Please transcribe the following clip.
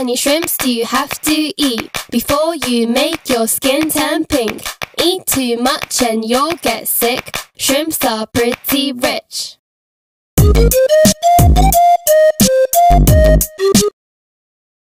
many shrimps do you have to eat before you make your skin turn pink? Eat too much and you'll get sick. Shrimps are pretty rich.